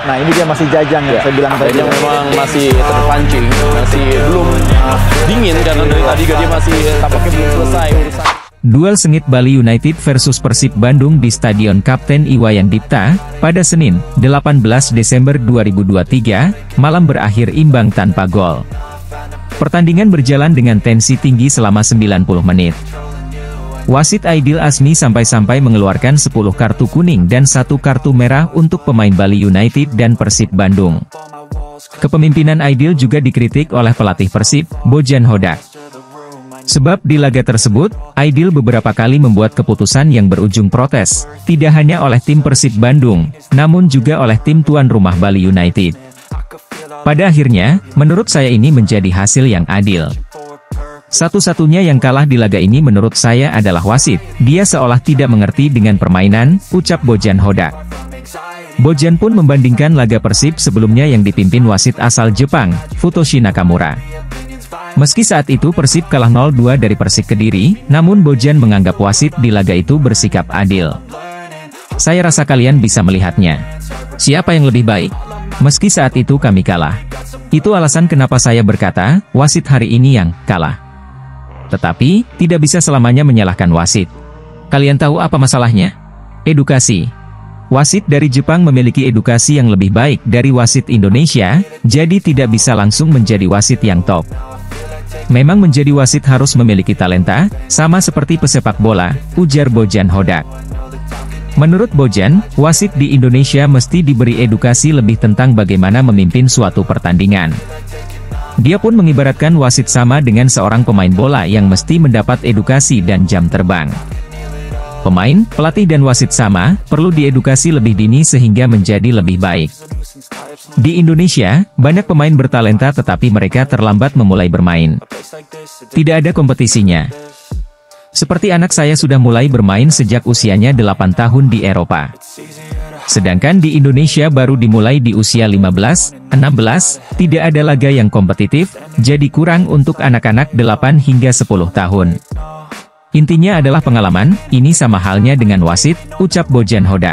Nah ini dia masih Jajang ya, saya bilang tadi. Jajang memang masih terpancing, masih belum dingin karena dari tadi dia masih tampaknya belum selesai urusan. Duel sengit Bali United versus Persib Bandung di Stadion Kapten Iwayan Dipta, pada Senin, 18 Desember 2023, malam berakhir imbang tanpa gol. Pertandingan berjalan dengan tensi tinggi selama 90 menit. Wasit Aidil Asmi sampai-sampai mengeluarkan 10 kartu kuning dan 1 kartu merah untuk pemain Bali United dan Persib Bandung. Kepemimpinan Aidil juga dikritik oleh pelatih Persib, Bojan Hodak. Sebab di laga tersebut, Aidil beberapa kali membuat keputusan yang berujung protes, tidak hanya oleh tim Persib Bandung, namun juga oleh tim tuan rumah Bali United. Pada akhirnya, menurut saya ini menjadi hasil yang adil. Satu-satunya yang kalah di laga ini menurut saya adalah wasit, dia seolah tidak mengerti dengan permainan, ucap Bojan Hodak. Bojan pun membandingkan laga Persib sebelumnya yang dipimpin wasit asal Jepang, Futoshi Nakamura. Meski saat itu Persib kalah 0-2 dari Persik Kediri, namun Bojan menganggap wasit di laga itu bersikap adil. Saya rasa kalian bisa melihatnya. Siapa yang lebih baik? Meski saat itu kami kalah. Itu alasan kenapa saya berkata, wasit hari ini yang kalah. Tetapi, tidak bisa selamanya menyalahkan wasit. Kalian tahu apa masalahnya? Edukasi. Wasit dari Jepang memiliki edukasi yang lebih baik dari wasit Indonesia, jadi tidak bisa langsung menjadi wasit yang top. Memang menjadi wasit harus memiliki talenta, sama seperti pesepak bola, ujar Bojan Hodak. Menurut Bojan, wasit di Indonesia mesti diberi edukasi lebih tentang bagaimana memimpin suatu pertandingan. Dia pun mengibaratkan wasit sama dengan seorang pemain bola yang mesti mendapat edukasi dan jam terbang. Pemain, pelatih dan wasit sama, perlu diedukasi lebih dini sehingga menjadi lebih baik. Di Indonesia, banyak pemain bertalenta tetapi mereka terlambat memulai bermain. Tidak ada kompetisinya. Seperti anak saya sudah mulai bermain sejak usianya 8 tahun di Eropa. Sedangkan di Indonesia baru dimulai di usia 15, 16, tidak ada laga yang kompetitif, jadi kurang untuk anak-anak 8 hingga 10 tahun. Intinya adalah pengalaman, ini sama halnya dengan wasit, ucap Bojan Hodak.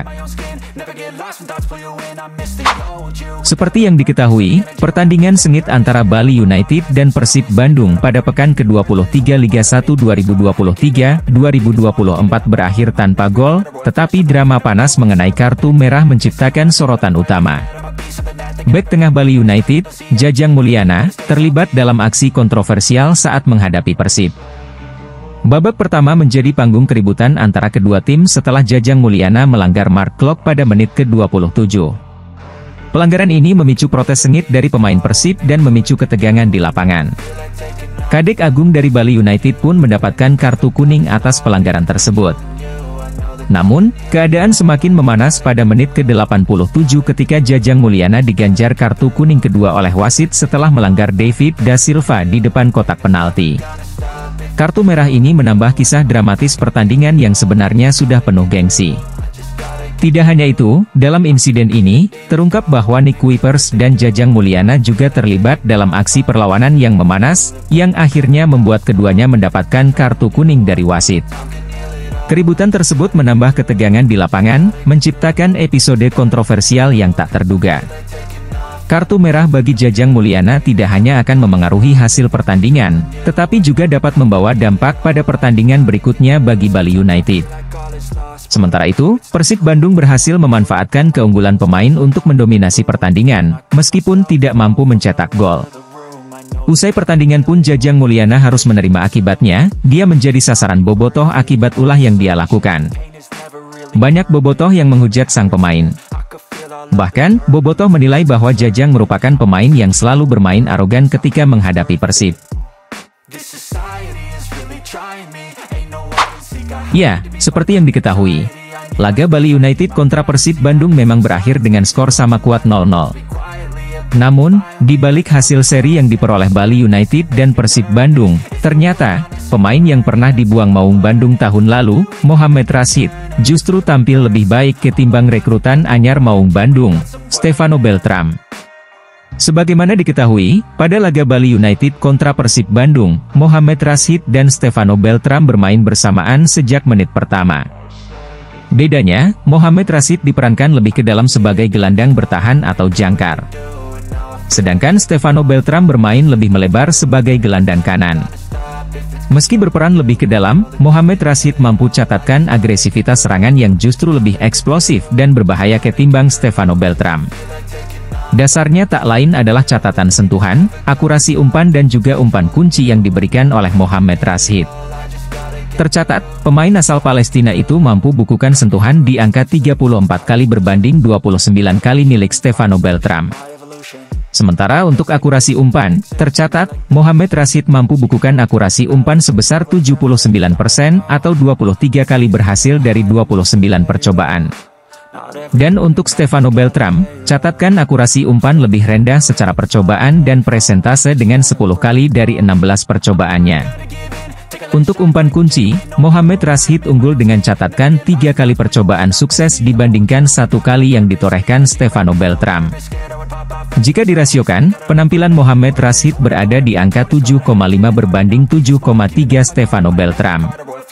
Seperti yang diketahui, pertandingan sengit antara Bali United dan Persib Bandung pada pekan ke-23 Liga 1 2023-2024 berakhir tanpa gol, tetapi drama panas mengenai kartu merah menciptakan sorotan utama. Bek tengah Bali United, Jajang Mulyana, terlibat dalam aksi kontroversial saat menghadapi Persib. Babak pertama menjadi panggung keributan antara kedua tim setelah Jajang Mulyana melanggar mark clock pada menit ke-27. Pelanggaran ini memicu protes sengit dari pemain Persib dan memicu ketegangan di lapangan. Kadek Agung dari Bali United pun mendapatkan kartu kuning atas pelanggaran tersebut. Namun, keadaan semakin memanas pada menit ke-87 ketika Jajang Mulyana diganjar kartu kuning kedua oleh wasit setelah melanggar David Da Silva di depan kotak penalti. Kartu merah ini menambah kisah dramatis pertandingan yang sebenarnya sudah penuh gengsi. Tidak hanya itu, dalam insiden ini, terungkap bahwa Nick Kuipers dan Jajang Mulyana juga terlibat dalam aksi perlawanan yang memanas, yang akhirnya membuat keduanya mendapatkan kartu kuning dari wasit. Keributan tersebut menambah ketegangan di lapangan, menciptakan episode kontroversial yang tak terduga. Kartu merah bagi Jajang Mulyana tidak hanya akan memengaruhi hasil pertandingan, tetapi juga dapat membawa dampak pada pertandingan berikutnya bagi Bali United. Sementara itu, Persib Bandung berhasil memanfaatkan keunggulan pemain untuk mendominasi pertandingan, meskipun tidak mampu mencetak gol. Usai pertandingan pun Jajang Mulyana harus menerima akibatnya, dia menjadi sasaran bobotoh akibat ulah yang dia lakukan. Banyak bobotoh yang menghujat sang pemain. Bahkan, bobotoh menilai bahwa Jajang merupakan pemain yang selalu bermain arogan ketika menghadapi Persib. Ya, seperti yang diketahui, laga Bali United kontra Persib Bandung memang berakhir dengan skor sama kuat 0-0. Namun, di balik hasil seri yang diperoleh Bali United dan Persib Bandung, ternyata, pemain yang pernah dibuang Maung Bandung tahun lalu, Mohamed Rashid, justru tampil lebih baik ketimbang rekrutan anyar Maung Bandung, Stefano Beltram. Sebagaimana diketahui, pada laga Bali United kontra Persib Bandung, Mohamed Rashid dan Stefano Beltram bermain bersamaan sejak menit pertama. Bedanya, Mohamed Rashid diperankan lebih ke dalam sebagai gelandang bertahan atau jangkar. Sedangkan Stefano Beltram bermain lebih melebar sebagai gelandang kanan. Meski berperan lebih ke dalam, Mohamed Rashid mampu catatkan agresivitas serangan yang justru lebih eksplosif dan berbahaya ketimbang Stefano Beltram. Dasarnya tak lain adalah catatan sentuhan, akurasi umpan dan juga umpan kunci yang diberikan oleh Mohamed Rashid. Tercatat, pemain asal Palestina itu mampu bukukan sentuhan di angka 34 kali berbanding 29 kali milik Stefano Beltram. Sementara untuk akurasi umpan, tercatat, Mohamed Rashid mampu bukukan akurasi umpan sebesar 79% atau 23 kali berhasil dari 29 percobaan. Dan untuk Stefano Beltram, catatkan akurasi umpan lebih rendah secara percobaan dan persentase dengan 10 kali dari 16 percobaannya. Untuk umpan kunci, Mohamed Rashid unggul dengan catatkan 3 kali percobaan sukses dibandingkan 1 kali yang ditorehkan Stefano Beltram. Jika dirasiokan, penampilan Mohamed Rashid berada di angka 7,5 berbanding 7,3 Stefano Beltram.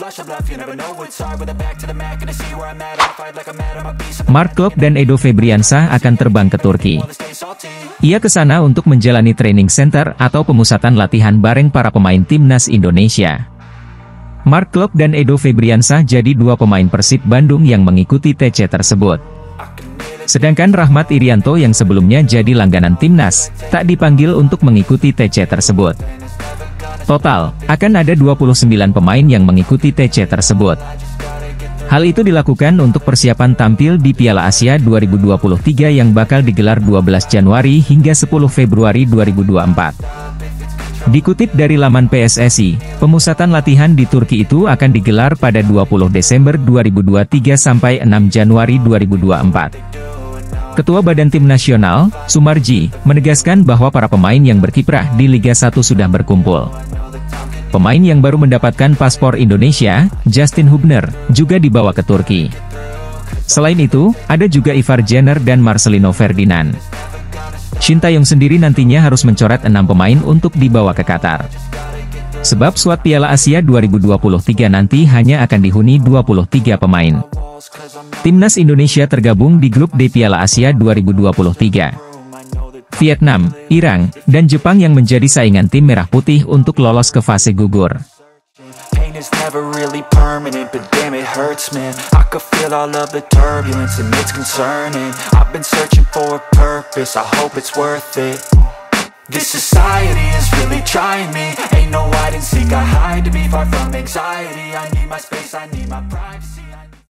Mark Klok dan Edo Febriansah akan terbang ke Turki. Ia ke sana untuk menjalani training center atau pemusatan latihan bareng para pemain timnas Indonesia. Mark Klok dan Edo Febriansah jadi 2 pemain Persib Bandung yang mengikuti TC tersebut. Sedangkan Rahmat Irianto yang sebelumnya jadi langganan timnas, tak dipanggil untuk mengikuti TC tersebut. Total, akan ada 29 pemain yang mengikuti TC tersebut. Hal itu dilakukan untuk persiapan tampil di Piala Asia 2023 yang bakal digelar 12 Januari hingga 10 Februari 2024. Dikutip dari laman PSSI, pemusatan latihan di Turki itu akan digelar pada 20 Desember 2023 sampai 6 Januari 2024. Ketua Badan Tim Nasional, Sumarji, menegaskan bahwa para pemain yang berkiprah di Liga 1 sudah berkumpul. Pemain yang baru mendapatkan paspor Indonesia, Justin Hubner, juga dibawa ke Turki. Selain itu, ada juga Ivar Jenner dan Marcelino Ferdinand. Shin Taeyong sendiri nantinya harus mencoret 6 pemain untuk dibawa ke Qatar. Sebab skuad Piala Asia 2023 nanti hanya akan dihuni 23 pemain. Timnas Indonesia tergabung di grup D Piala Asia 2023. Vietnam, Iran, dan Jepang yang menjadi saingan tim merah putih untuk lolos ke fase gugur. It's never really permanent, but damn it hurts, man. I could feel all of the turbulence and it's concerning. I've been searching for a purpose, I hope it's worth it. This society is really trying me. Ain't no hide and seek, I hide to be far from anxiety. I need my space, I need my privacy.